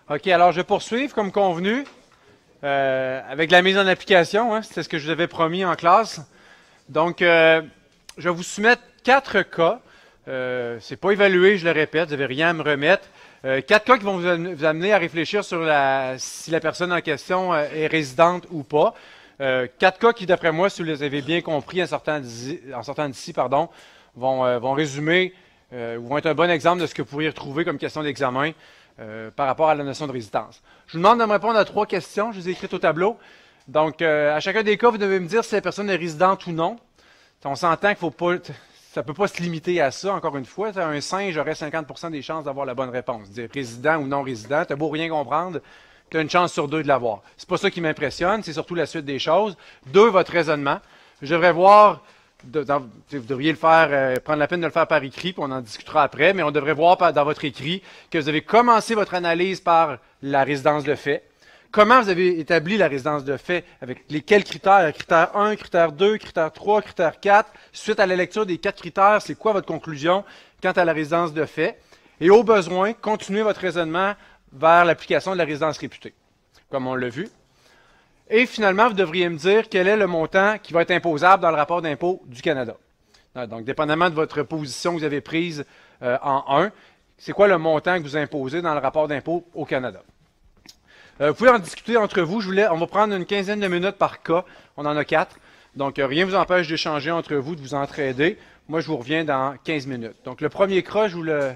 OK, alors je vais poursuivre comme convenu avec la mise en application. Hein, c'est ce que je vous avais promis en classe. Donc, je vais vous soumettre 4 cas. C'est pas évalué, je le répète, vous n'avez rien à me remettre. 4 cas qui vont vous amener à réfléchir sur si la personne en question est résidente ou pas. 4 cas qui, d'après moi, si vous les avez bien compris en sortant d'ici, pardon, vont résumer ou vont être un bon exemple de ce que vous pourriez retrouver comme question d'examen par rapport à la notion de résidence. Je vous demande de me répondre à 3 questions. Je les ai écrites au tableau. Donc, à chacun des cas, vous devez me dire si la personne est résidente ou non. On s'entend qu'il faut pas, ça peut pas se limiter à ça, encore une fois. Un singe aurait 50% des chances d'avoir la bonne réponse. Dire résident ou non résident, t'as beau rien comprendre, tu as une chance sur 2 de l'avoir. C'est pas ça qui m'impressionne, c'est surtout la suite des choses. 2, votre raisonnement. Je devrais voir, vous devriez le faire, prendre la peine de le faire par écrit, puis on en discutera après, mais on devrait voir dans votre écrit que vous avez commencé votre analyse par la résidence de fait. Comment vous avez établi la résidence de fait, avec lesquels critères, critère 1, critère 2, critère 3, critère 4. Suite à la lecture des 4 critères, c'est quoi votre conclusion quant à la résidence de fait? Et au besoin, continuez votre raisonnement vers l'application de la résidence réputée, comme on l'a vu. Et finalement, vous devriez me dire quel est le montant qui va être imposable dans le rapport d'impôt du Canada. Donc, dépendamment de votre position que vous avez prise en 1, c'est quoi le montant que vous imposez dans le rapport d'impôt au Canada? Vous pouvez en discuter entre vous. On va prendre une quinzaine de minutes par cas. On en a 4. Donc, rien ne vous empêche d'échanger entre vous, de vous entraider. Moi, je vous reviens dans 15 minutes. Donc, le premier cas,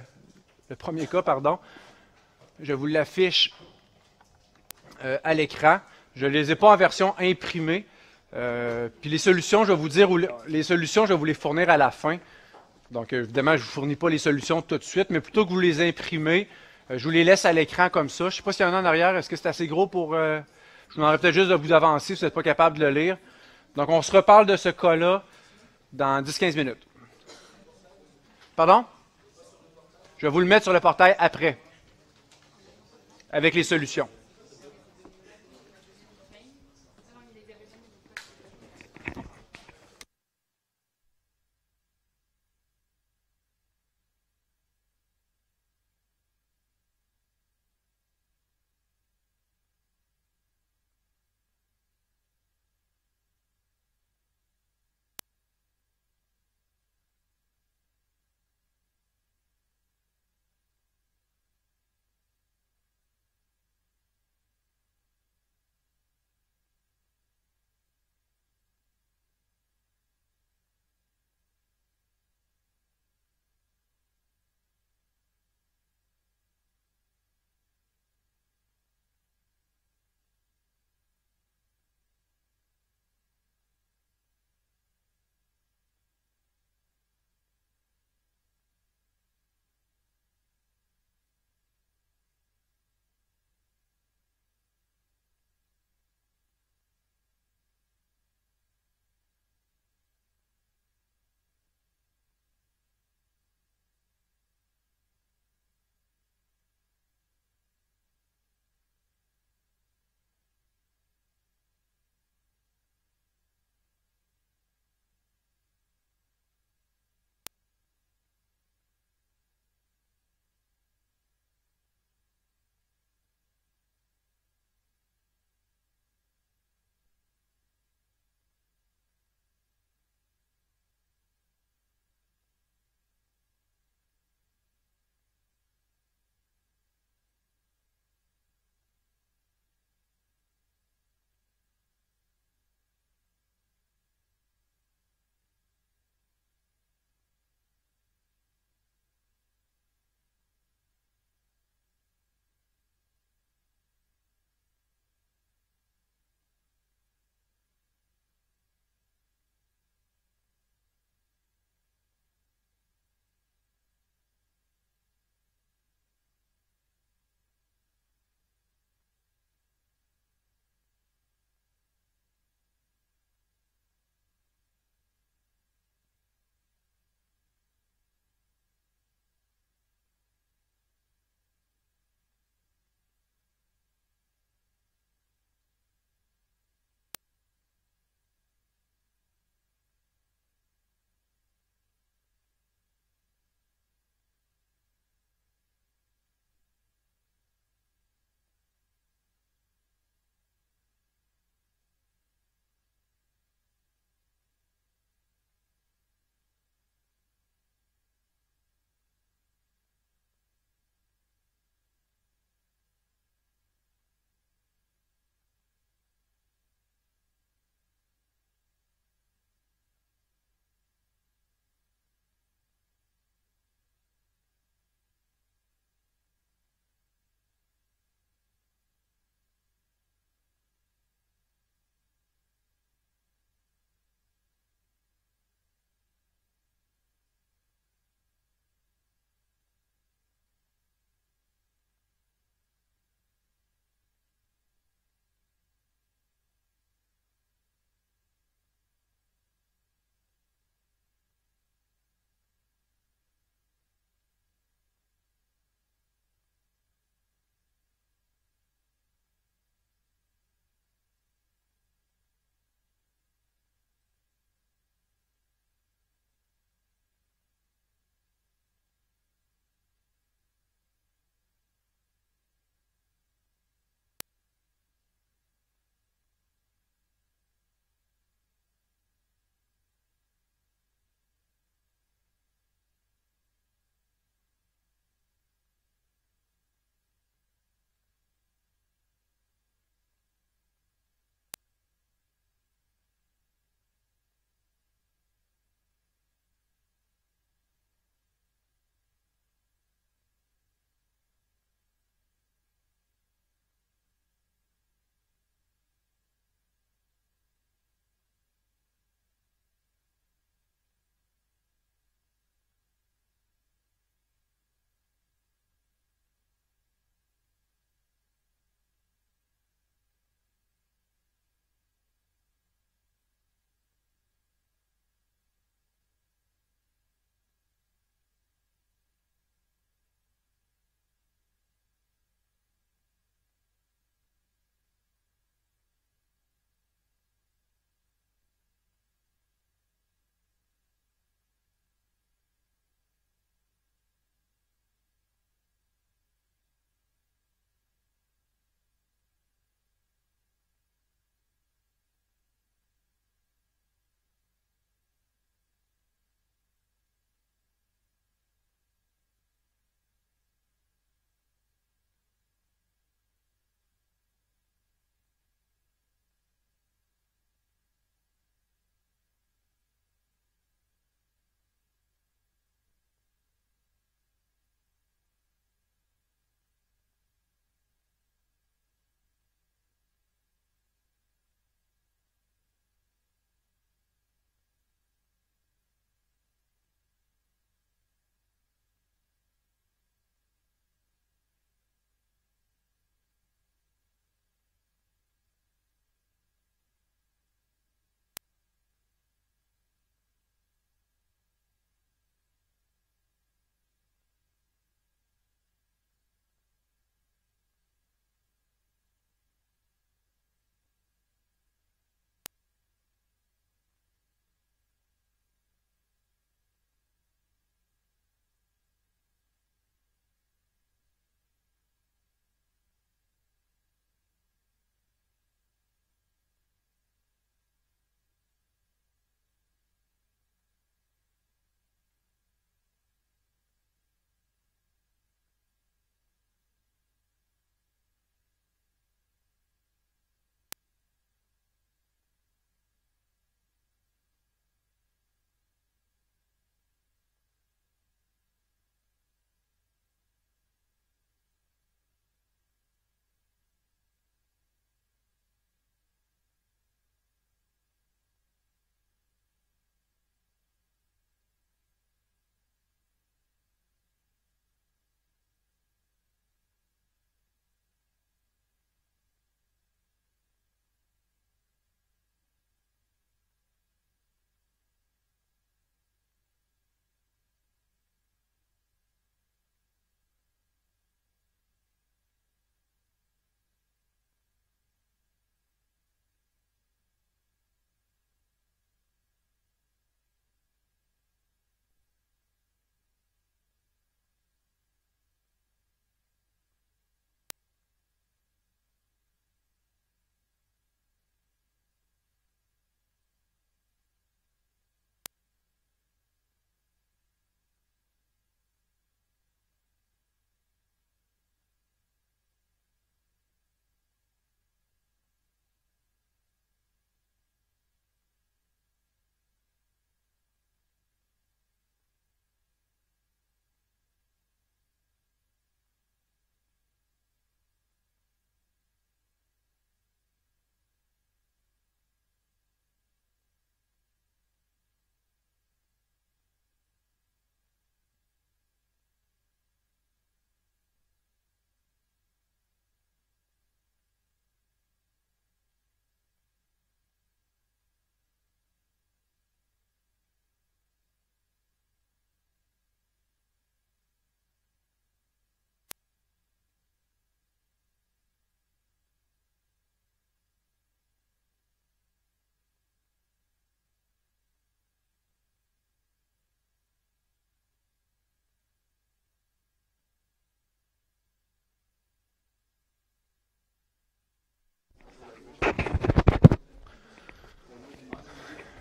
je vous l'affiche à l'écran. Je ne les ai pas en version imprimée. Puis les solutions, je vais vous dire, les solutions, je vais vous les fournir à la fin. Donc, évidemment, je ne vous fournis pas les solutions tout de suite, mais plutôt que vous les imprimez, je vous les laisse à l'écran comme ça. Je ne sais pas s'il y en a en arrière. Est-ce que c'est assez gros pour... je vous demanderais peut-être juste de vous avancer si vous n'êtes pas capable de le lire. Donc, on se reparle de ce cas-là dans 10-15 minutes. Pardon? Je vais vous le mettre sur le portail après, avec les solutions.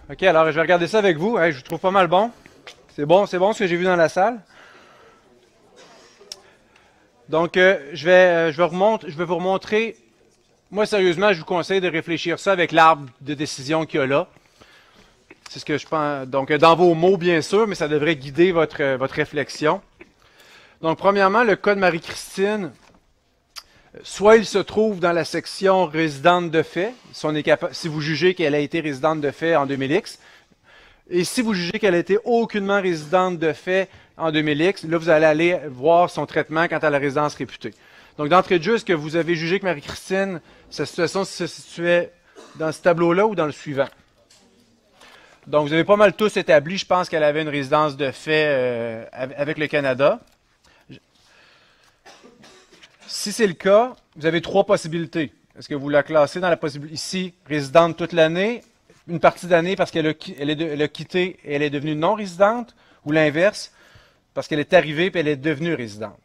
OK, alors je vais regarder ça avec vous. Hey, je vous trouve pas mal bon. C'est bon ce que j'ai vu dans la salle. Donc, je vais vous remontrer. Moi, sérieusement, je vous conseille de réfléchir ça avec l'arbre de décision qu'il y a là. C'est ce que je pense. Donc, dans vos mots, bien sûr, mais ça devrait guider votre réflexion. Donc, premièrement, le cas de Marie-Christine, soit il se trouve dans la section résidente de fait, si vous jugez qu'elle a été résidente de fait en 2000X, et si vous jugez qu'elle a été aucunement résidente de fait en 2000X, là, vous allez aller voir son traitement quant à la résidence réputée. Donc, d'entrée de jeu, est-ce que vous avez jugé que Marie-Christine, sa situation se situait dans ce tableau-là ou dans le suivant? Donc, vous avez pas mal tous établi, je pense qu'elle avait une résidence de fait avec le Canada. Si c'est le cas, vous avez trois possibilités. Est-ce que vous la classez dans la possibilité ici, résidente toute l'année, une partie d'année parce qu'elle a quitté et elle est devenue non résidente, ou l'inverse, parce qu'elle est arrivée et elle est devenue résidente?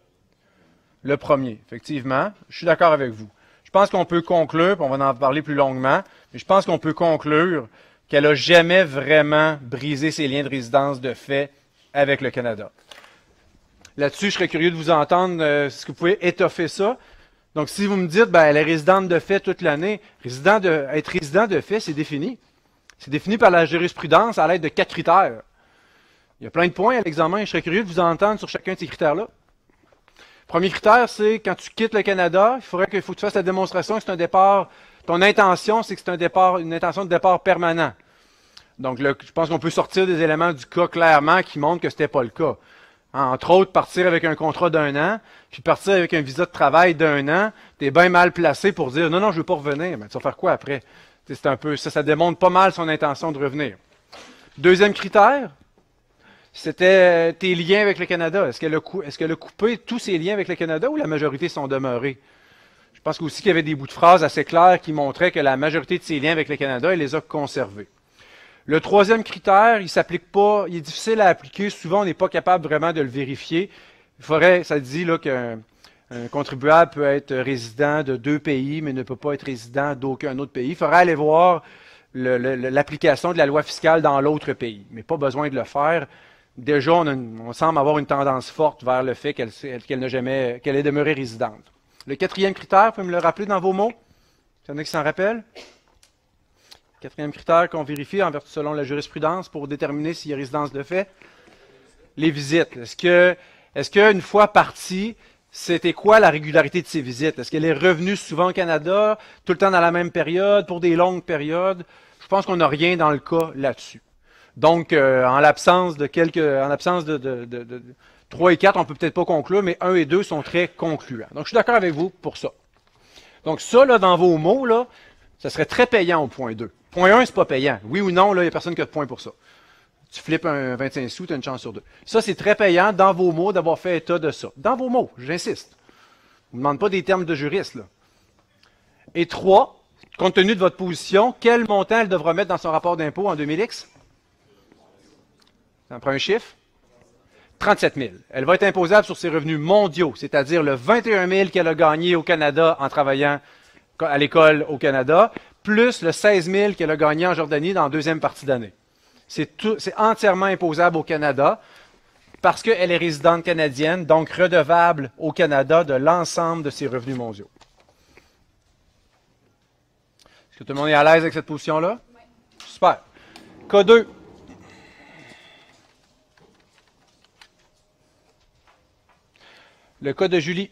Le premier, effectivement, je suis d'accord avec vous. Je pense qu'on peut conclure, puis on va en parler plus longuement, mais je pense qu'on peut conclure qu'elle n'a jamais vraiment brisé ses liens de résidence de fait avec le Canada. Là-dessus, je serais curieux de vous entendre. Est-ce que vous pouvez étoffer ça? Donc, si vous me dites, ben, elle est résidente de fait toute l'année, être résident de fait, c'est défini. C'est défini par la jurisprudence à l'aide de 4 critères. Il y a plein de points à l'examen et je serais curieux de vous entendre sur chacun de ces critères-là. Premier critère, c'est quand tu quittes le Canada, il faut que tu fasses la démonstration que c'est un départ. Ton intention, c'est que c'est une intention de départ permanent. Donc, je pense qu'on peut sortir des éléments du cas clairement qui montrent que ce n'était pas le cas. Entre autres, partir avec un contrat d'1 an, puis partir avec un visa de travail d'1 an, tu es bien mal placé pour dire non, non, je ne veux pas revenir. Mais tu vas faire quoi après? C'est un peu ça démontre pas mal son intention de revenir. Deuxième critère, c'était tes liens avec le Canada. Est-ce qu'elle a coupé tous ses liens avec le Canada ou la majorité sont demeurés? Je pense aussi qu'il y avait des bouts de phrases assez clairs qui montraient que la majorité de ses liens avec le Canada, elle les a conservés. Le troisième critère, il s'applique pas, il est difficile à appliquer. Souvent, on n'est pas capable vraiment de le vérifier. Ça dit là qu'un contribuable peut être résident de 2 pays, mais ne peut pas être résident d'aucun autre pays. Il faudrait aller voir l'application de la loi fiscale dans l'autre pays, mais pas besoin de le faire. Déjà, on semble avoir une tendance forte vers le fait qu'elle est demeurée résidente. Le quatrième critère, vous pouvez me le rappeler dans vos mots? Il y en a qui s'en rappellent? Quatrième critère qu'on vérifie selon la jurisprudence pour déterminer s'il y a résidence de fait. Les visites. Est-ce qu'une fois partie, c'était quoi la régularité de ces visites? Est-ce qu'elle est revenue souvent au Canada, tout le temps dans la même période, pour des longues périodes? Je pense qu'on n'a rien dans le cas là-dessus. Donc, en l'absence de 3 et 4, on ne peut peut-être pas conclure, mais 1 et 2 sont très concluants. Donc, je suis d'accord avec vous pour ça. Donc, ça, là, dans vos mots, là, ça serait très payant au point 2. Point 1, c'est pas payant. Oui ou non, là, il n'y a personne qui a de point pour ça. Tu flippes un 25 sous, tu as une chance sur 2. Ça, c'est très payant dans vos mots d'avoir fait état de ça. Dans vos mots, j'insiste. On ne demande pas des termes de juriste, là. Et 3, compte tenu de votre position, quel montant elle devra mettre dans son rapport d'impôt en 2000X? Ça en prend un chiffre? 37 000. Elle va être imposable sur ses revenus mondiaux, c'est-à-dire le 21 000 qu'elle a gagné au Canada en travaillant à l'école au Canada, plus le 16 000 qu'elle a gagné en Jordanie dans la deuxième partie d'année. C'est entièrement imposable au Canada parce qu'elle est résidente canadienne, donc redevable au Canada de l'ensemble de ses revenus mondiaux. Est-ce que tout le monde est à l'aise avec cette position-là? Oui. Super. Cas 2. Le cas de Julie.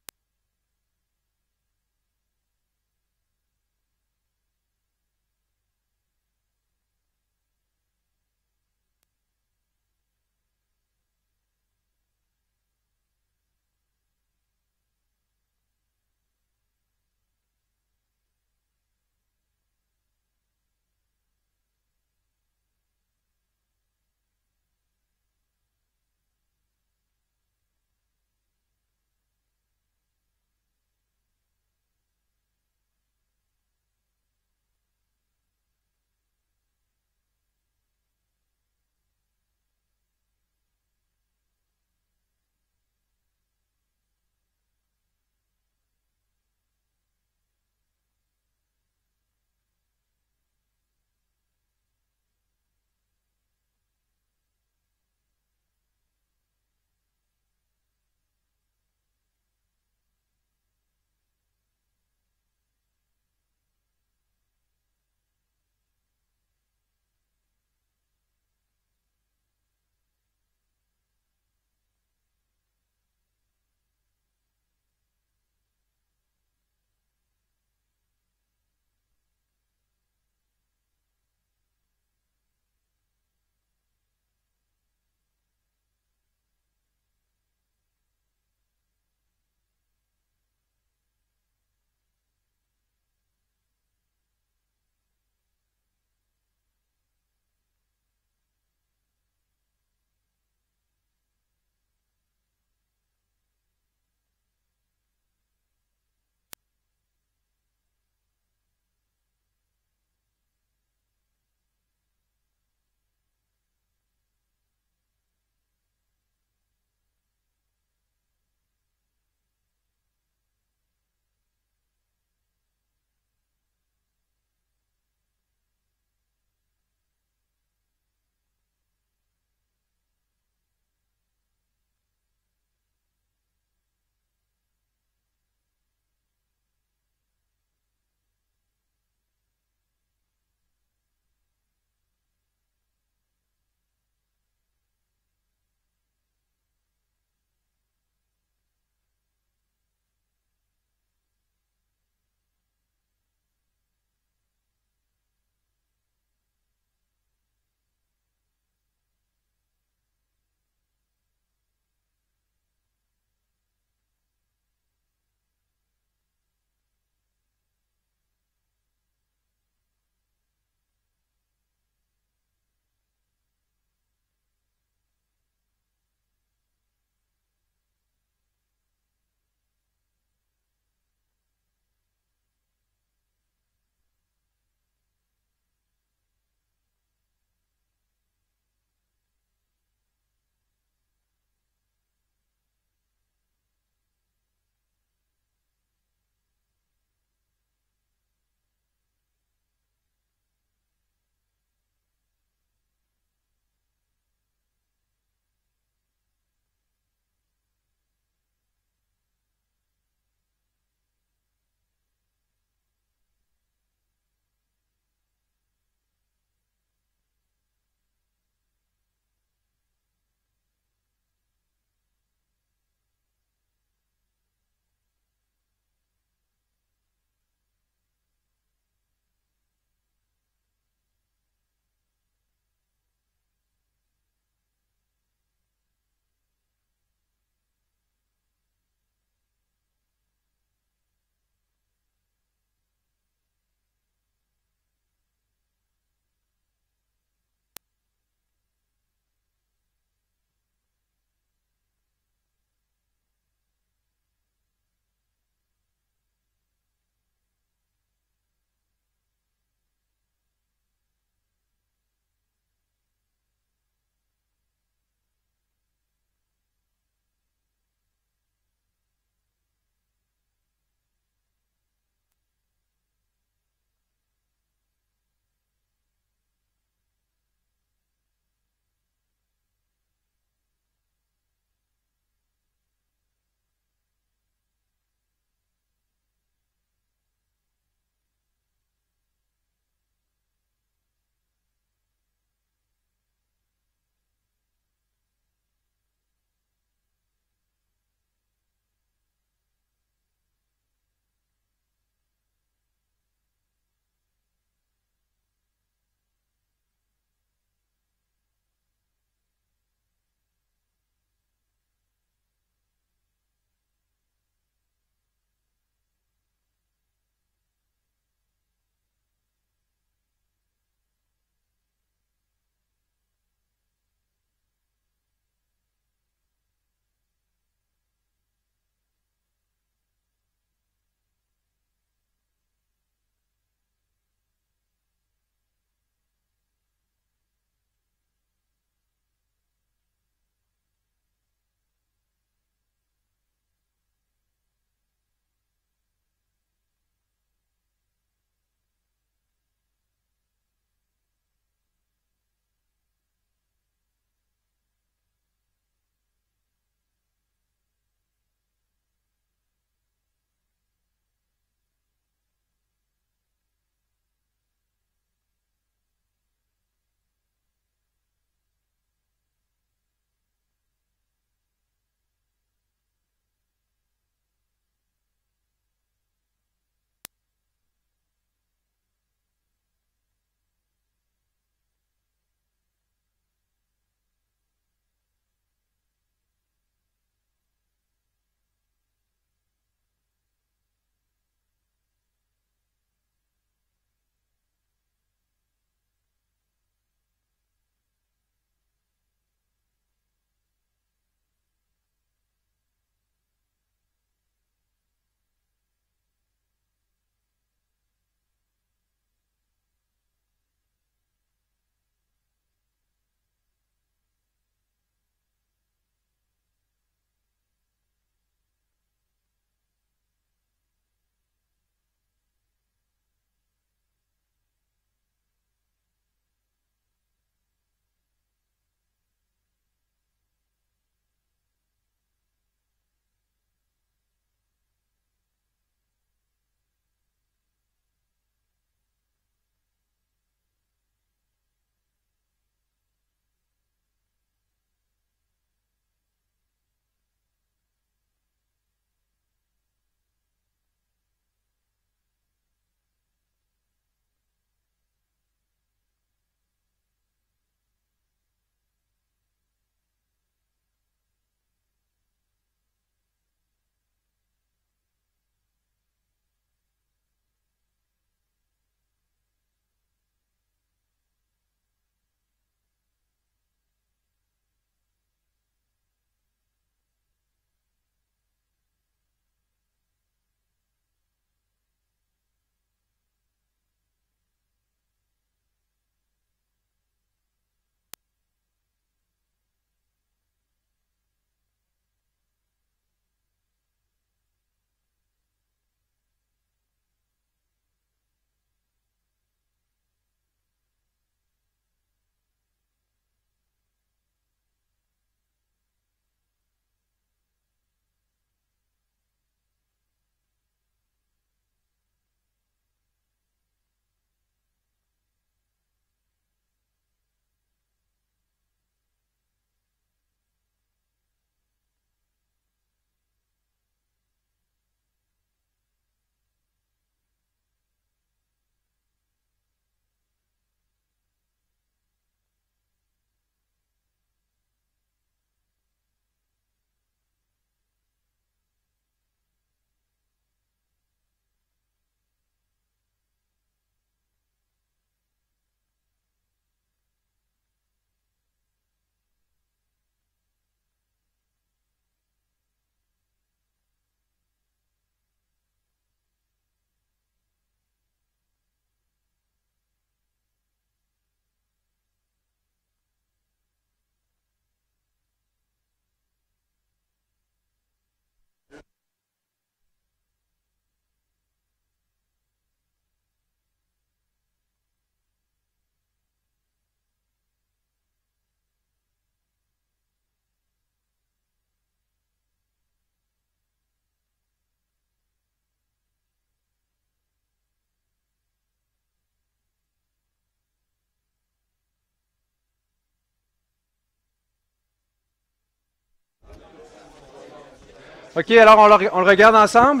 OK, alors on le regarde ensemble.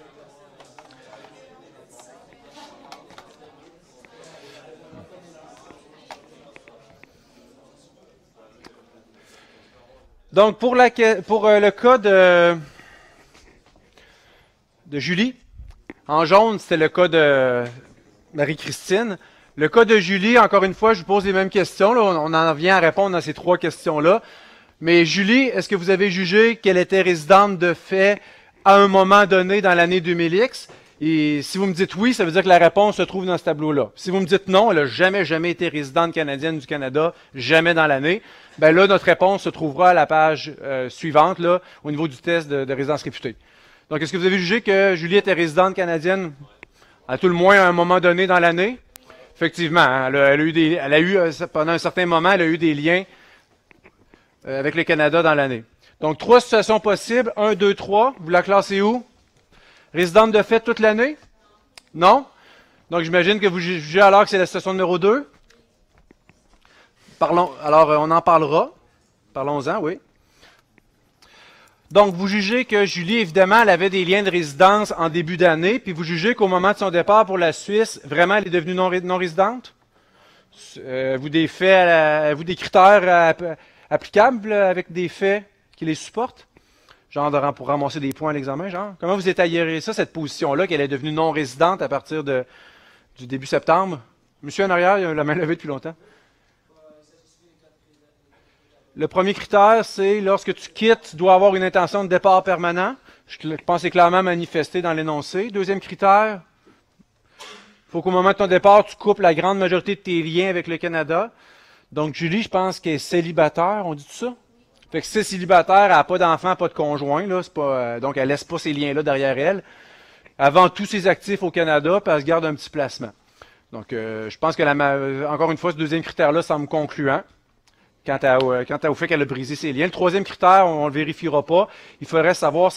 Donc, pour le cas de Julie, en jaune, c'était le cas de Marie-Christine. Le cas de Julie, encore une fois, je vous pose les mêmes questions. Là. On en vient à répondre à ces trois questions-là. Mais Julie, est-ce que vous avez jugé qu'elle était résidente de fait à un moment donné dans l'année 2000X? Et si vous me dites oui, ça veut dire que la réponse se trouve dans ce tableau-là. Si vous me dites non, elle n'a jamais été résidente canadienne du Canada, jamais dans l'année, ben là, notre réponse se trouvera à la page suivante, là, au niveau du test de résidence réputée. Donc, est-ce que vous avez jugé que Julie était résidente canadienne à tout le moins à un moment donné dans l'année? Effectivement, hein, elle a eu pendant un certain moment, elle a eu des liens avec le Canada dans l'année. Donc, trois situations possibles. 1, 2, 3. Vous la classez où? Résidente de fait toute l'année? Non? Donc, j'imagine que vous jugez alors que c'est la situation numéro 2. Alors, on en parlera. Parlons-en, oui. Donc, vous jugez que Julie, évidemment, elle avait des liens de résidence en début d'année, puis vous jugez qu'au moment de son départ pour la Suisse, vraiment, elle est devenue non résidente? Vous des faits, vous des critères applicables avec des faits qui les supportent? Genre pour ramasser des points à l'examen, genre? Comment vous détaillerez ça, cette position-là, qu'elle est devenue non résidente à partir du début septembre? Monsieur en arrière, il a la main levée depuis longtemps. Le premier critère, c'est lorsque tu quittes, tu dois avoir une intention de départ permanent. Je pense que c'est clairement manifesté dans l'énoncé. Deuxième critère, il faut qu'au moment de ton départ, tu coupes la grande majorité de tes liens avec le Canada. Donc, Julie, je pense qu'elle est célibataire, on dit tout ça? Fait que si c'est célibataire, elle n'a pas d'enfant, pas de conjoint, là, c'est pas, donc elle laisse pas ces liens-là derrière elle. Elle vend tous ses actifs au Canada, puis elle se garde un petit placement. Donc, je pense que, encore une fois, ce deuxième critère-là semble concluant. Quant au fait qu'elle a brisé ses liens. Le troisième critère, on ne le vérifiera pas. Il faudrait savoir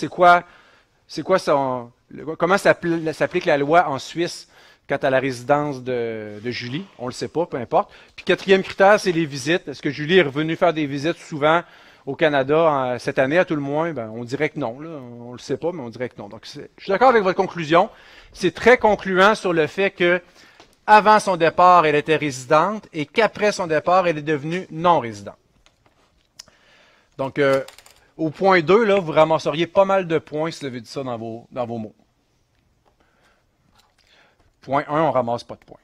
comment s'applique la loi en Suisse quant à la résidence de Julie. On ne le sait pas, peu importe. Puis quatrième critère, c'est les visites. Est-ce que Julie est revenue faire des visites souvent au Canada cette année, à tout le moins? Ben, on dirait que non. Là. On ne le sait pas, mais on dirait que non. Donc, je suis d'accord avec votre conclusion. C'est très concluant sur le fait que avant son départ, elle était résidente et qu'après son départ, elle est devenue non résidente. Donc, au point 2, là, vous ramasseriez pas mal de points si vous avez dit ça dans vos mots. Point 1, on ne ramasse pas de points.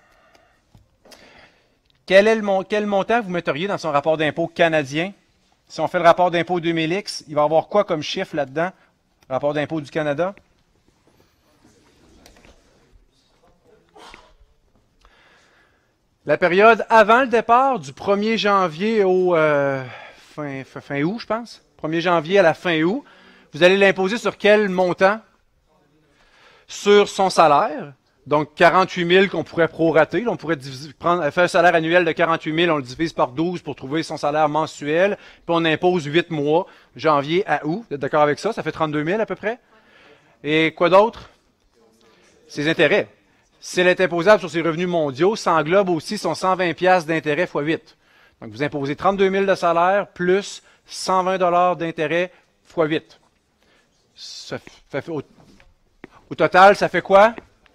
Quel montant vous metteriez dans son rapport d'impôt canadien? Si on fait le rapport d'impôt 2000X, il va y avoir quoi comme chiffre là-dedans? Rapport d'impôt du Canada? La période avant le départ, du 1er janvier au fin août, je pense. 1er janvier à la fin août. Vous allez l'imposer sur quel montant? Sur son salaire. Donc, 48 000 qu'on pourrait prorater. On pourrait faire un salaire annuel de 48 000, on le divise par 12 pour trouver son salaire mensuel. Puis on impose 8 mois, janvier à août. Vous êtes d'accord avec ça? Ça fait 32 000 à peu près. Et quoi d'autre? Ses intérêts. Si elle est imposable sur ses revenus mondiaux, ça englobe aussi son 120 $ d'intérêt x 8. Donc, vous imposez 32 000 de salaire plus 120 $ d'intérêt x 8. Au total, ça fait quoi?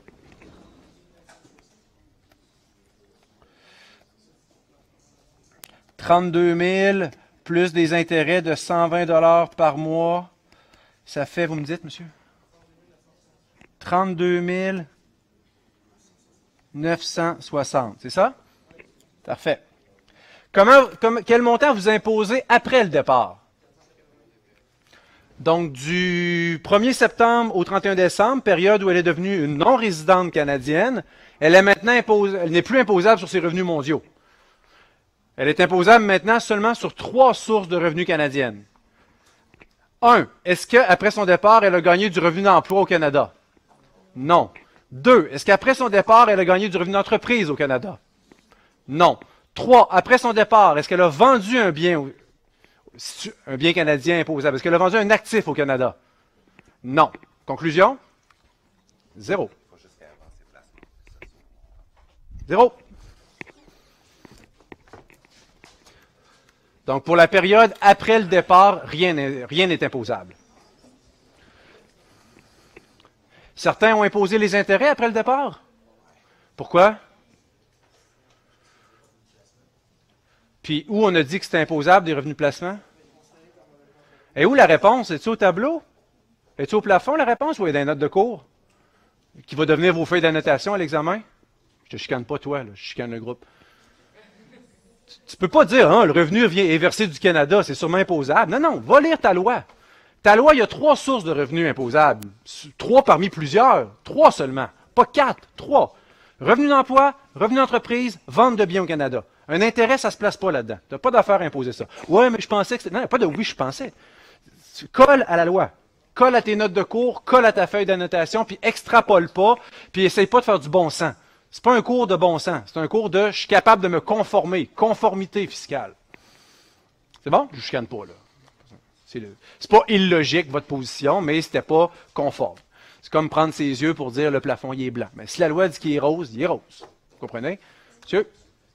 « 32 000 plus des intérêts de 120 $ par mois. » Ça fait, vous me dites, monsieur? 32 960, c'est ça? Parfait. Quel montant vous imposez après le départ? Donc, du 1er septembre au 31 décembre, période où elle est devenue une non-résidente canadienne, elle n'est plus imposable sur ses revenus mondiaux. Elle est imposable maintenant seulement sur 3 sources de revenus canadiennes. 1. Est-ce qu'après son départ, elle a gagné du revenu d'emploi au Canada? Non. 2. Est-ce qu'après son départ, elle a gagné du revenu d'entreprise au Canada? Non. 3. Après son départ, est-ce qu'elle a vendu un bien canadien imposable? Est-ce qu'elle a vendu un actif au Canada? Non. Conclusion? 0. 0. Donc, pour la période après le départ, rien n'est imposable. Certains ont imposé les intérêts après le départ. Pourquoi? Puis où on a dit que c'était imposable des revenus de placement? Et où la réponse? Est-tu au tableau? Est-tu au plafond la réponse ou est dans les notes de cours? Qui va devenir vos feuilles d'annotation à l'examen? Je te chicane pas toi, là, je chicane le groupe. Tu peux pas dire, hein, le revenu est versé du Canada, c'est sûrement imposable. Non, non, va lire ta loi. Ta loi, il y a 3 sources de revenus imposables. 3 parmi plusieurs. 3 seulement. Pas 4, 3. Revenu d'emploi, revenu d'entreprise, vente de biens au Canada. Un intérêt, ça se place pas là-dedans. Tu n'as pas d'affaire à imposer ça. Ouais, mais je pensais que c'était... Non, il n'y a pas de oui, je pensais. Colle à la loi. Colle à tes notes de cours, colle à ta feuille d'annotation, puis extrapole pas, puis essaye pas de faire du bon sens. C'est pas un cours de bon sens. C'est un cours de je suis capable de me conformer. Conformité fiscale. C'est bon? Je ne chicane pas, là. C'est pas illogique, votre position, mais c'était pas conforme. C'est comme prendre ses yeux pour dire le plafond, il est blanc. Mais si la loi dit qu'il est rose, il est rose. Vous comprenez? Monsieur?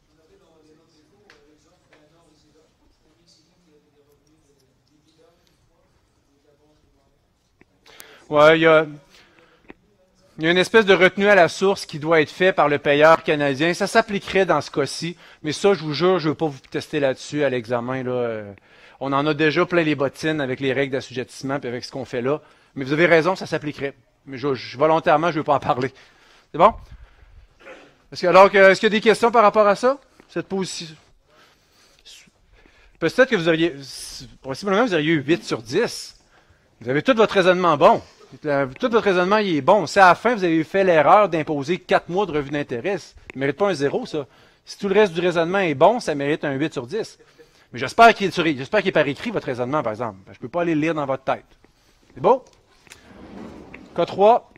Ouais, il y a une espèce de retenue à la source qui doit être faite par le payeur canadien. Ça s'appliquerait dans ce cas-ci. Mais ça, je vous jure, je ne veux pas vous tester là-dessus à l'examen. Là. On en a déjà plein les bottines avec les règles d'assujettissement et avec ce qu'on fait là. Mais vous avez raison, ça s'appliquerait. Mais volontairement, je ne veux pas en parler. C'est bon? Est-ce qu'il y a des questions par rapport à ça? Cette position? Peut-être que vous auriez, possiblement, vous auriez eu 8 sur 10. Vous avez tout votre raisonnement bon. Tout votre raisonnement, il est bon. Si à la fin, vous avez fait l'erreur d'imposer 4 mois de revenu d'intérêt, ça ne mérite pas un 0, ça. Si tout le reste du raisonnement est bon, ça mérite un 8 sur 10. Mais j'espère qu'il est par écrit, votre raisonnement, par exemple. Je ne peux pas aller le lire dans votre tête. C'est beau? Cas 3.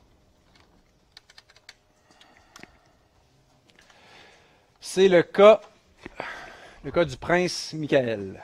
C'est le cas du prince Michael.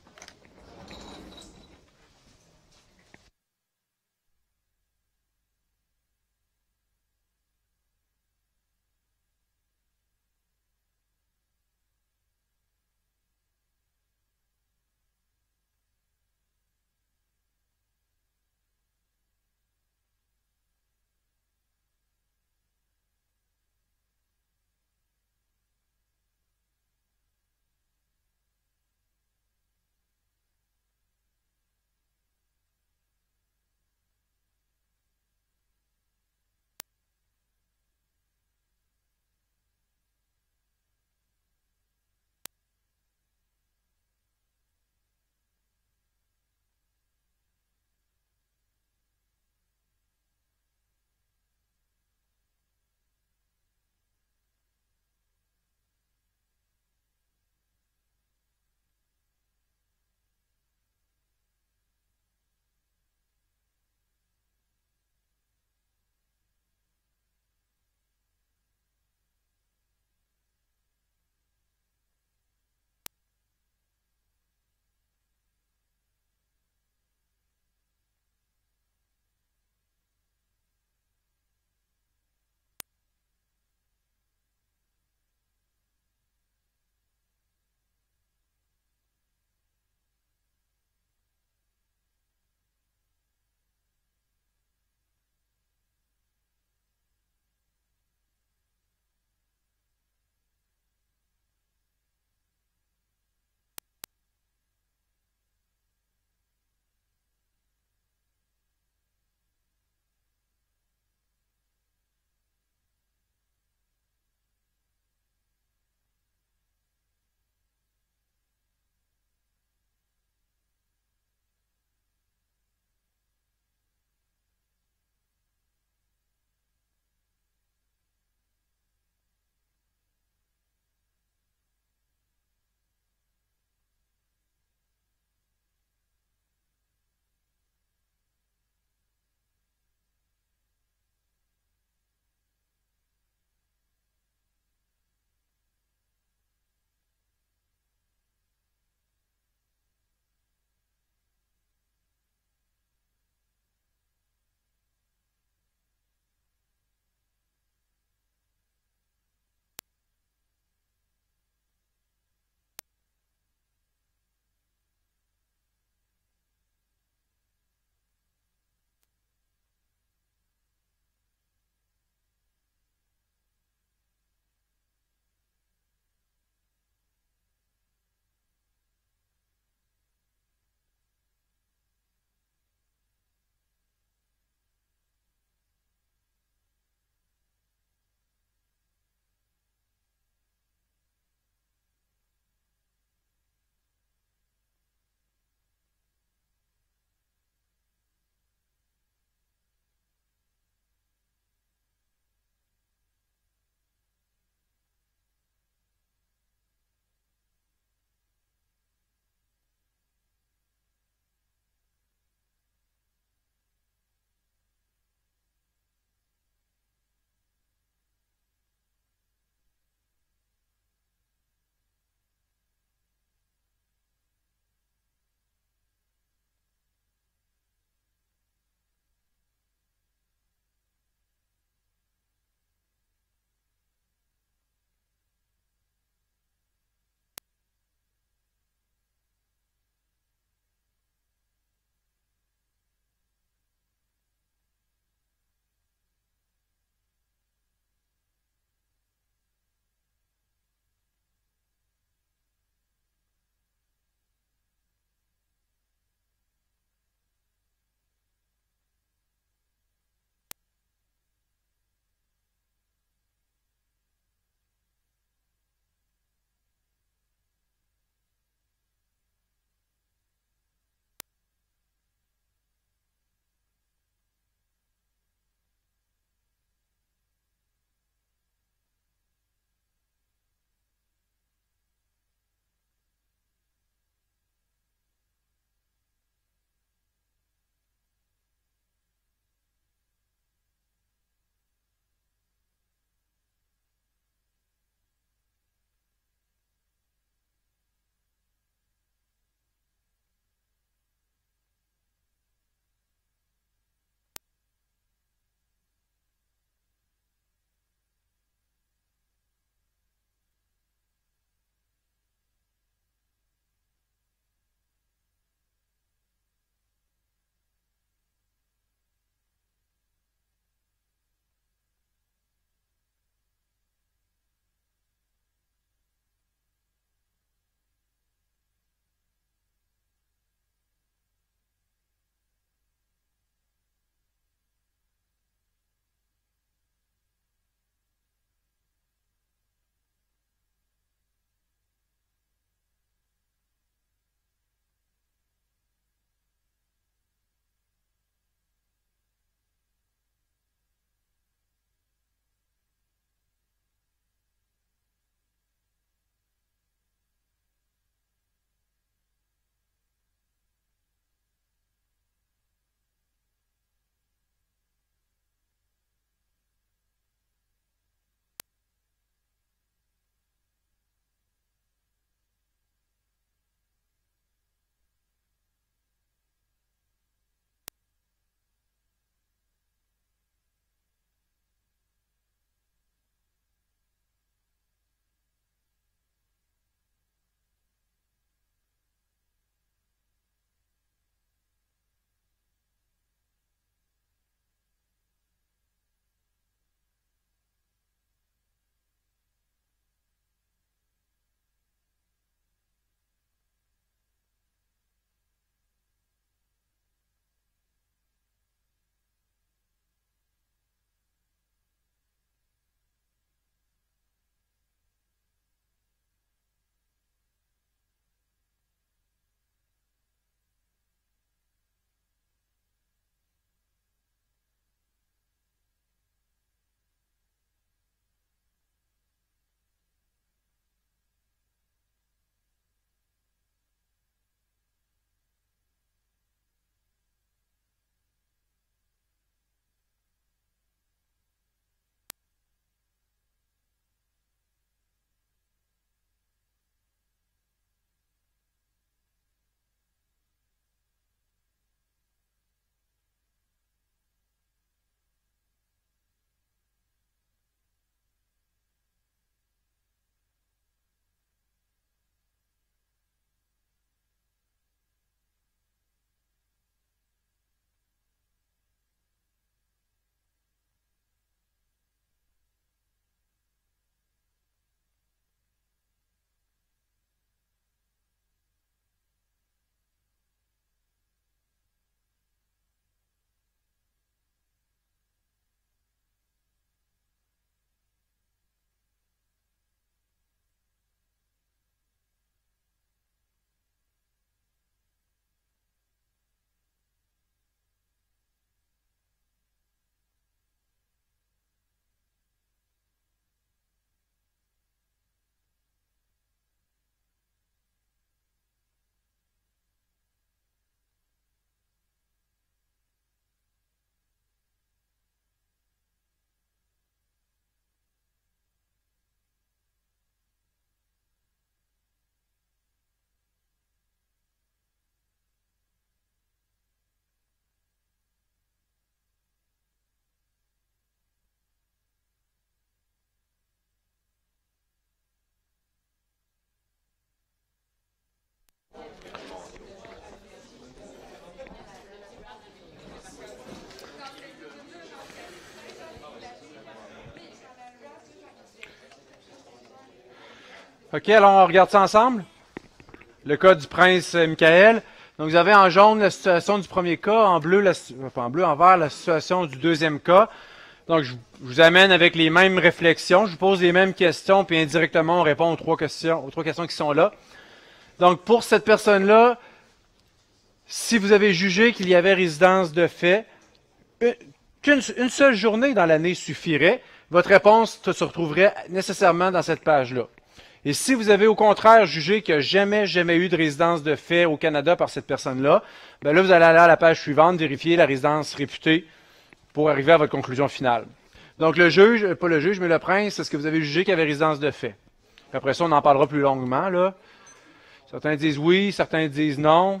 OK, alors on regarde ça ensemble. Le cas du prince Michael. Donc, vous avez en jaune la situation du premier cas, en bleu, en vert, la situation du deuxième cas. Donc, je vous amène avec les mêmes réflexions, je vous pose les mêmes questions, puis indirectement, on répond aux trois questions qui sont là. Donc, pour cette personne-là, si vous avez jugé qu'il y avait résidence de fait, une seule journée dans l'année suffirait, votre réponse se retrouverait nécessairement dans cette page-là. Et si vous avez au contraire jugé qu'il n'y a jamais eu de résidence de fait au Canada par cette personne-là, ben là, vous allez aller à la page suivante, vérifier la résidence réputée pour arriver à votre conclusion finale. Donc, le juge, pas le juge, mais le prince, est-ce que vous avez jugé qu'il y avait résidence de fait? Puis après ça, on en parlera plus longuement, là. Certains disent oui, certains disent non.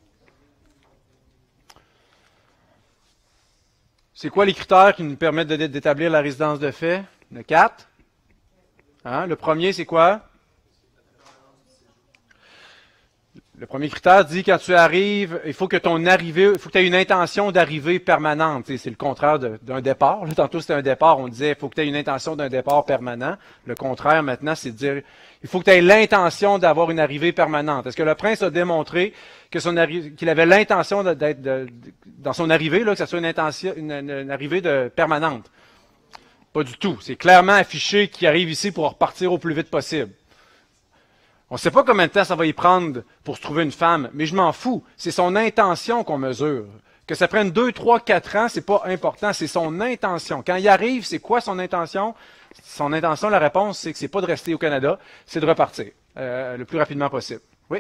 C'est quoi les critères qui nous permettent d'établir la résidence de fait? Il y en a 4. Hein? Le premier, c'est quoi? Le premier critère dit quand tu arrives, il faut que ton arrivée, il faut que tu aies une intention d'arrivée permanente. C'est le contraire d'un départ. Là, tantôt, c'était un départ, on disait il faut que tu aies une intention d'un départ permanent. Le contraire, maintenant, c'est de dire il faut que tu aies l'intention d'avoir une arrivée permanente. Est-ce que le prince a démontré que qu'il avait l'intention d'être dans son arrivée, là, que ce soit une arrivée permanente? Pas du tout. C'est clairement affiché qu'il arrive ici pour repartir au plus vite possible. On ne sait pas combien de temps ça va y prendre pour se trouver une femme, mais je m'en fous. C'est son intention qu'on mesure. Que ça prenne 2, 3, 4 ans, c'est pas important, c'est son intention. Quand il arrive, c'est quoi son intention? Son intention, la réponse, c'est que c'est pas de rester au Canada, c'est de repartir le plus rapidement possible. Oui?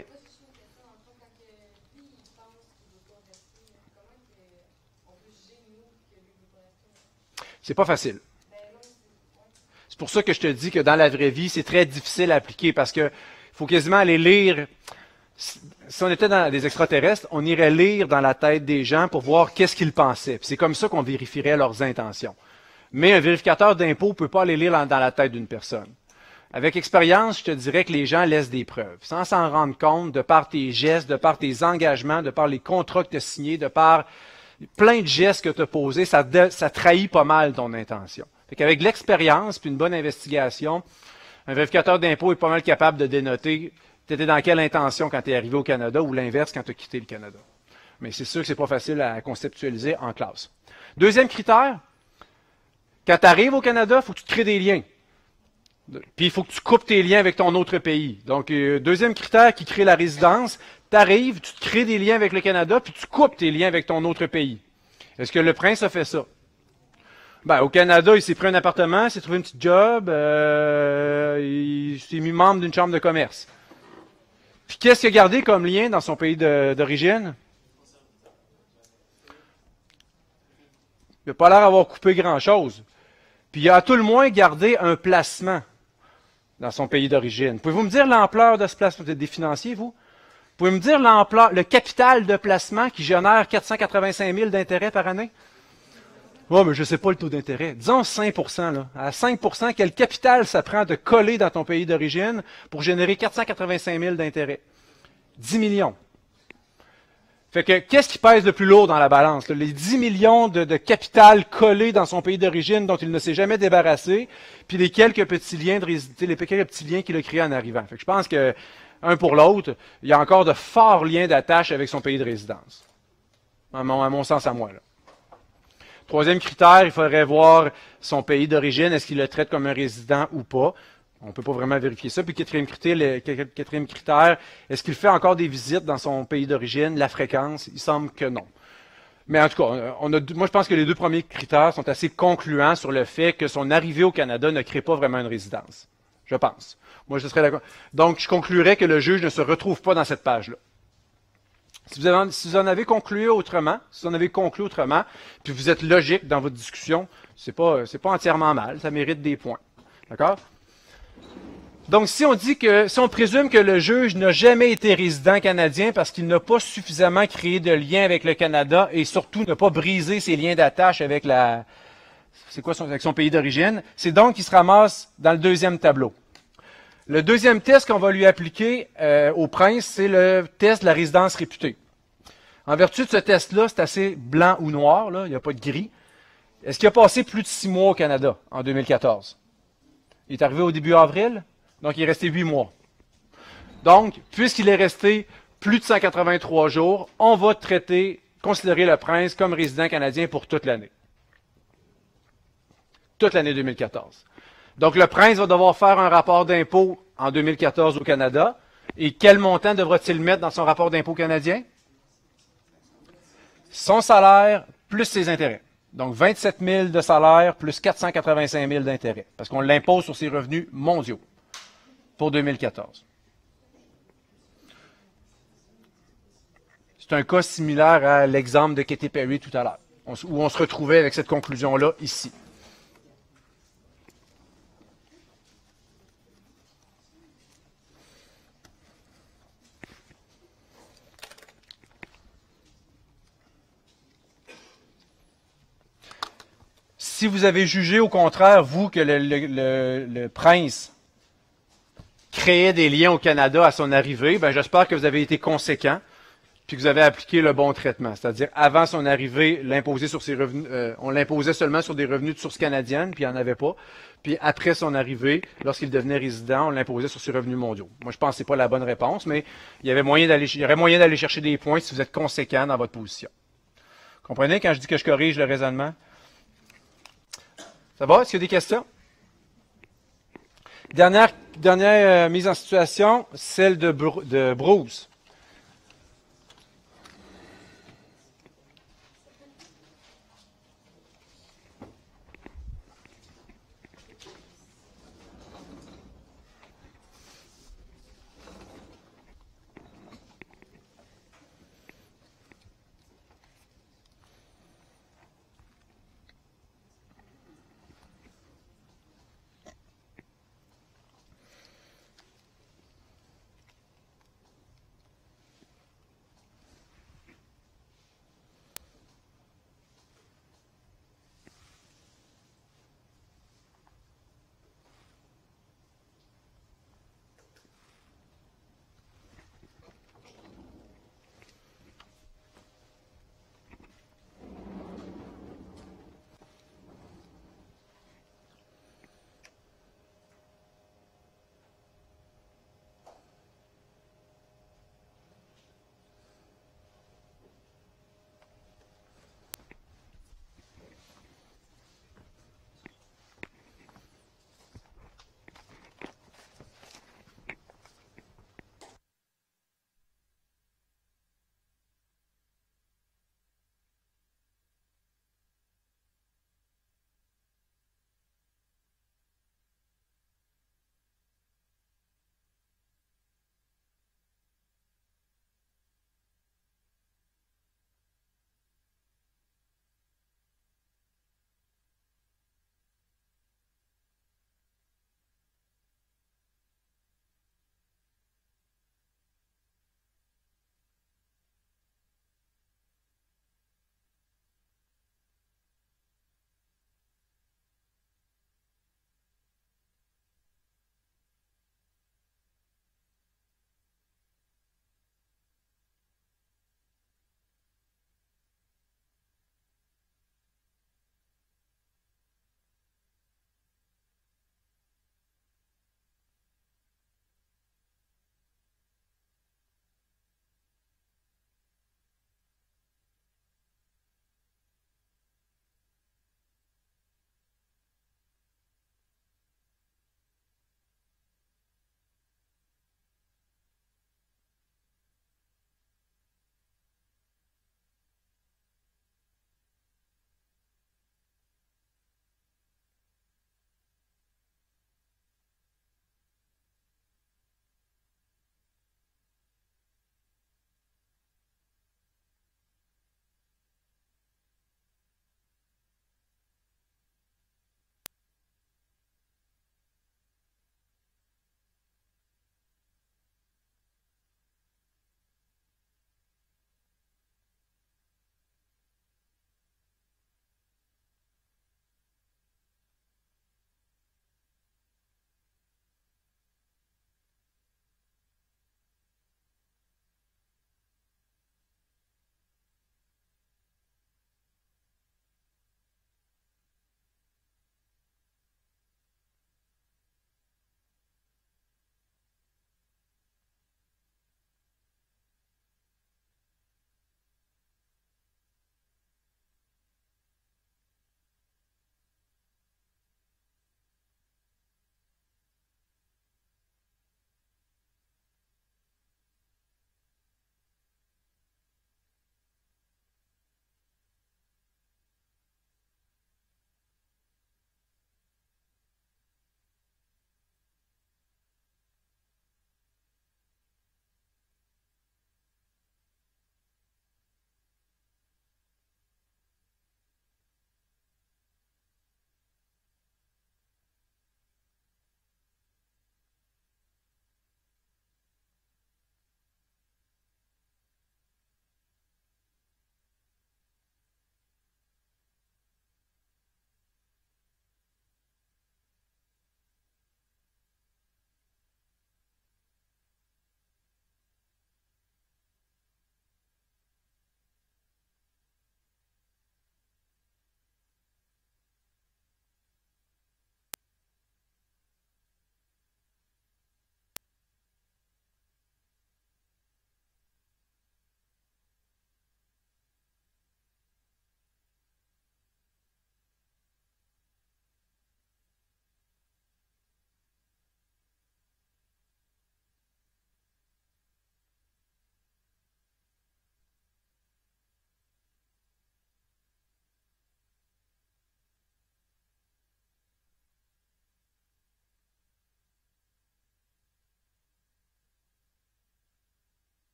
C'est pas facile. C'est pour ça que je te dis que dans la vraie vie, c'est très difficile à appliquer parce que il faut quasiment aller lire. Si on était dans des extraterrestres, on irait lire dans la tête des gens pour voir qu'est-ce qu'ils pensaient. C'est comme ça qu'on vérifierait leurs intentions. Mais un vérificateur d'impôts ne peut pas aller lire dans la tête d'une personne. Avec expérience, je te dirais que les gens laissent des preuves. Sans s'en rendre compte, de par tes gestes, de par tes engagements, de par les contrats que tu as signés, de par plein de gestes que tu as posés, ça trahit pas mal ton intention. Fait qu'avec l'expérience puis une bonne investigation, un vérificateur d'impôts est pas mal capable de dénoter tu étais dans quelle intention quand tu es arrivé au Canada ou l'inverse quand tu as quitté le Canada. Mais c'est sûr que c'est pas facile à conceptualiser en classe. Deuxième critère, quand tu arrives au Canada, il faut que tu te crées des liens. Puis il faut que tu coupes tes liens avec ton autre pays. Donc, deuxième critère qui crée la résidence, tu arrives, tu te crées des liens avec le Canada, puis tu coupes tes liens avec ton autre pays. Est-ce que le prince a fait ça? Ben, au Canada, il s'est pris un appartement, il s'est trouvé un petit job, il s'est mis membre d'une chambre de commerce. Puis qu'est-ce qu'il a gardé comme lien dans son pays d'origine? Il n'a pas l'air d'avoir coupé grand-chose. Puis il a à tout le moins gardé un placement dans son pays d'origine. Pouvez-vous me dire l'ampleur de ce placement? Vous êtes des financiers, vous? Pouvez-vous me dire l'ampleur, le capital de placement qui génère 485 000 d'intérêt par année? Oh, mais je ne sais pas le taux d'intérêt. Disons 5 là. À 5 quel capital ça prend de coller dans ton pays d'origine pour générer 485 000 d'intérêt? 10 millions. Fait que, qu'est-ce qui pèse le plus lourd dans la balance? Les 10 millions de capital collé dans son pays d'origine dont il ne s'est jamais débarrassé, puis les quelques petits liens les quelques petits liens qu'il a créés en arrivant. Fait que je pense que, un pour l'autre, il y a encore de forts liens d'attache avec son pays de résidence. À mon sens à moi, là. Troisième critère, il faudrait voir son pays d'origine, est-ce qu'il le traite comme un résident ou pas. On ne peut pas vraiment vérifier ça. Puis quatrième critère, est-ce qu'il fait encore des visites dans son pays d'origine, la fréquence? Il semble que non. Mais en tout cas, moi je pense que les deux premiers critères sont assez concluants sur le fait que son arrivée au Canada ne crée pas vraiment une résidence. Je pense. Moi je serais d'accord. Donc je conclurais que le juge ne se retrouve pas dans cette page-là. Si vous en avez conclu autrement, puis vous êtes logique dans votre discussion, c'est pas entièrement mal, ça mérite des points. D'accord? Donc, si on présume que le juge n'a jamais été résident canadien parce qu'il n'a pas suffisamment créé de liens avec le Canada et surtout n'a pas brisé ses liens d'attache avec avec son pays d'origine, c'est donc qu'il se ramasse dans le deuxième tableau. Le deuxième test qu'on va lui appliquer au prince, c'est le test de la résidence réputée. En vertu de ce test-là, c'est assez blanc ou noir, là, il n'y a pas de gris. Est-ce qu'il a passé plus de 6 mois au Canada en 2014? Il est arrivé au début avril, donc il est resté 8 mois. Donc, puisqu'il est resté plus de 183 jours, on va considérer le prince comme résident canadien pour toute l'année. Toute l'année 2014. Donc, le prince va devoir faire un rapport d'impôt en 2014 au Canada. Et quel montant devra-t-il mettre dans son rapport d'impôt canadien? Son salaire plus ses intérêts. Donc, 27 000 de salaire plus 485 000 d'intérêts. Parce qu'on l'impose sur ses revenus mondiaux pour 2014. C'est un cas similaire à l'exemple de Katy Perry tout à l'heure, où on se retrouvait avec cette conclusion-là ici. Si vous avez jugé au contraire, vous, que le prince créait des liens au Canada à son arrivée, ben j'espère que vous avez été conséquent puis que vous avez appliqué le bon traitement. C'est-à-dire, avant son arrivée, l'imposer sur ses revenus, on l'imposait seulement sur des revenus de source canadienne, puis il n'y en avait pas. Puis après son arrivée, lorsqu'il devenait résident, on l'imposait sur ses revenus mondiaux. Moi, je pense que ce n'est pas la bonne réponse, mais il y aurait moyen d'aller chercher des points si vous êtes conséquent dans votre position. Comprenez quand je dis que je corrige le raisonnement? Ça va? Est-ce qu'il y a des questions? Dernière mise en situation, celle de Bruce.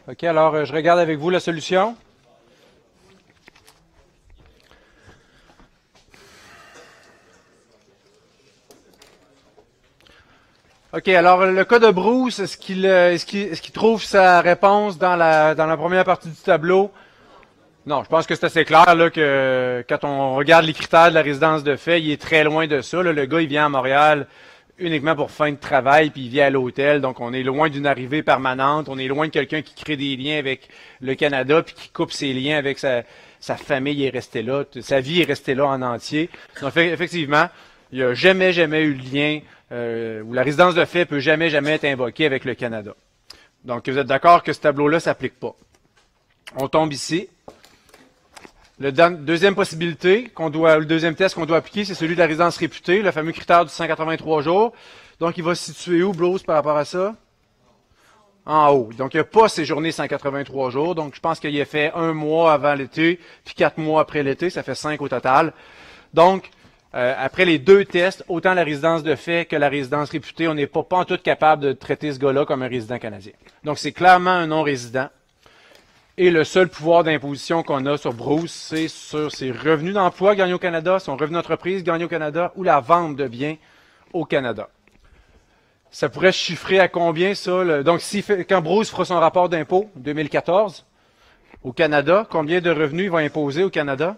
OK, alors je regarde avec vous la solution. OK, alors le cas de Bruce, est-ce qu'il trouve sa réponse dans la première partie du tableau? Non, je pense que c'est assez clair là, que quand on regarde les critères de la résidence de fait, il est très loin de ça. Là. Le gars, il vient à Montréal uniquement pour fin de travail, puis il vient à l'hôtel. Donc, on est loin d'une arrivée permanente. On est loin de quelqu'un qui crée des liens avec le Canada, puis qui coupe ses liens avec sa famille est restée là. Sa vie est restée là en entier. Donc, effectivement, il n'y a jamais eu de lien où la résidence de fait peut jamais être invoquée avec le Canada. Donc, vous êtes d'accord que ce tableau-là ne s'applique pas. On tombe ici. Deuxième possibilité le deuxième test qu'on doit appliquer, c'est celui de la résidence réputée, le fameux critère du 183 jours. Donc, il va se situer où, Bruce, par rapport à ça? En haut. Donc, il n'y a pas séjourné 183 jours. Donc, je pense qu'il a fait 1 mois avant l'été, puis 4 mois après l'été. Ça fait 5 au total. Donc, après les 2 tests, autant la résidence de fait que la résidence réputée, on n'est pas en tout capable de traiter ce gars-là comme un résident canadien. Donc, c'est clairement un non-résident. Et le seul pouvoir d'imposition qu'on a sur Bruce, c'est sur ses revenus d'emploi gagnés au Canada, son revenu d'entreprise gagné au Canada ou la vente de biens au Canada. Ça pourrait se chiffrer à combien, ça? Donc, quand Bruce fera son rapport d'impôt 2014 au Canada, combien de revenus il va imposer au Canada?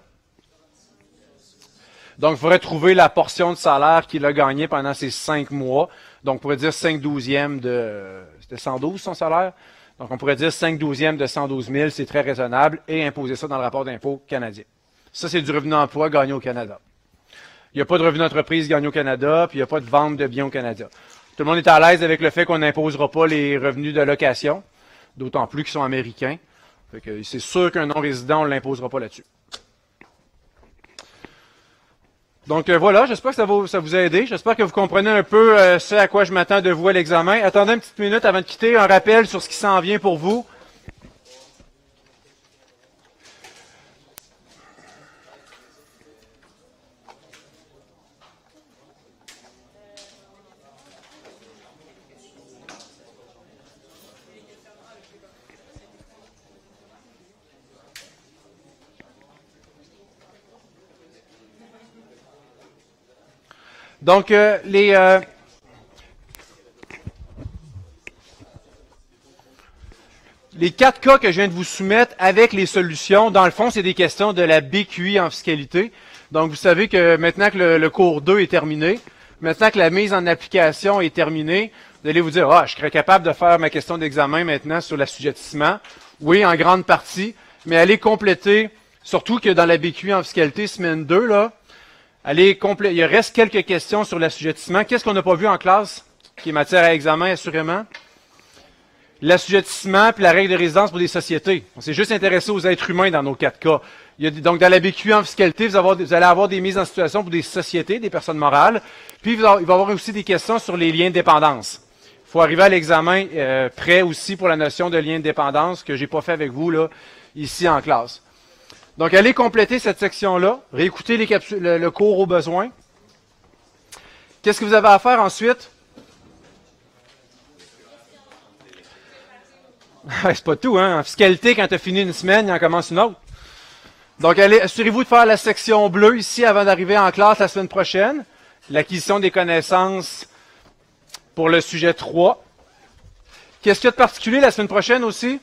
Donc, il faudrait trouver la portion de salaire qu'il a gagné pendant ces 5 mois. Donc, on pourrait dire 5/12e de... C'était 112 son salaire? Donc, on pourrait dire 5/12e de 112 000, c'est très raisonnable, et imposer ça dans le rapport d'impôt canadien. Ça, c'est du revenu d'emploi gagné au Canada. Il n'y a pas de revenu d'entreprise gagné au Canada, puis il n'y a pas de vente de biens au Canada. Tout le monde est à l'aise avec le fait qu'on n'imposera pas les revenus de location, d'autant plus qu'ils sont américains. Fait que c'est sûr qu'un non-résident, on ne l'imposera pas là-dessus. Donc voilà, j'espère que ça vous a aidé. J'espère que vous comprenez un peu ce à quoi je m'attends de vous à l'examen. Attendez une petite minute avant de quitter. Un rappel sur ce qui s'en vient pour vous. Donc, les 4 cas que je viens de vous soumettre avec les solutions, dans le fond, c'est des questions de la BQI en fiscalité. Donc, vous savez que maintenant que le cours 2 est terminé, maintenant que la mise en application est terminée, vous allez vous dire, ah, je serais capable de faire ma question d'examen maintenant sur l'assujettissement. Oui, en grande partie, mais allez compléter, surtout que dans la BQI en fiscalité, semaine 2, là, il reste quelques questions sur l'assujettissement. Qu'est-ce qu'on n'a pas vu en classe, qui est matière à examen, assurément? L'assujettissement puis la règle de résidence pour des sociétés. On s'est juste intéressé aux êtres humains dans nos 4 cas. Donc, dans la BQI en fiscalité, vous allez avoir des mises en situation pour des sociétés, des personnes morales. Puis, il va y avoir aussi des questions sur les liens de dépendance. Il faut arriver à l'examen prêt aussi pour la notion de lien de dépendance que j'ai pas fait avec vous là ici en classe. Donc, allez compléter cette section-là, réécoutez le cours au besoin. Qu'est-ce que vous avez à faire ensuite? C'est pas tout, hein? En fiscalité, quand tu as fini une semaine, il en commence une autre. Donc, assurez-vous de faire la section bleue ici avant d'arriver en classe la semaine prochaine. L'acquisition des connaissances pour le sujet 3. Qu'est-ce qu'il y a de particulier la semaine prochaine aussi?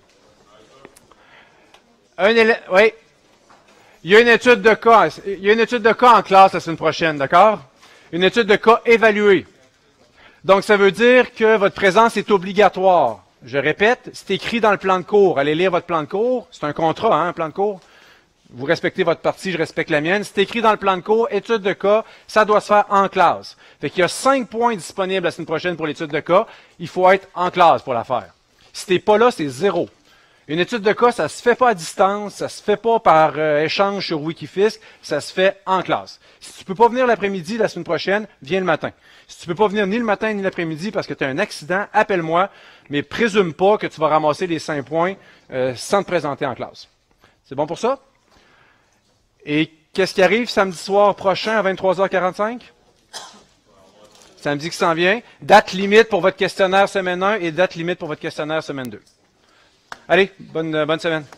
Oui. Il y a une étude de cas. Il y a une étude de cas en classe la semaine prochaine, d'accord? Une étude de cas évaluée. Donc, ça veut dire que votre présence est obligatoire. Je répète, c'est écrit dans le plan de cours. Allez lire votre plan de cours. C'est un contrat, hein, un plan de cours. Vous respectez votre partie, je respecte la mienne. C'est écrit dans le plan de cours, étude de cas, ça doit se faire en classe. Fait qu'il y a 5 points disponibles la semaine prochaine pour l'étude de cas. Il faut être en classe pour la faire. Si t'es pas là, c'est 0. Une étude de cas, ça se fait pas à distance, ça se fait pas par échange sur Wikifisc, ça se fait en classe. Si tu peux pas venir l'après-midi la semaine prochaine, viens le matin. Si tu peux pas venir ni le matin ni l'après-midi parce que tu as un accident, appelle-moi, mais présume pas que tu vas ramasser les 5 points sans te présenter en classe. C'est bon pour ça? Et qu'est-ce qui arrive samedi soir prochain à 23h45? Samedi qui s'en vient. Date limite pour votre questionnaire semaine 1 et date limite pour votre questionnaire semaine 2. Allez, bonne semaine.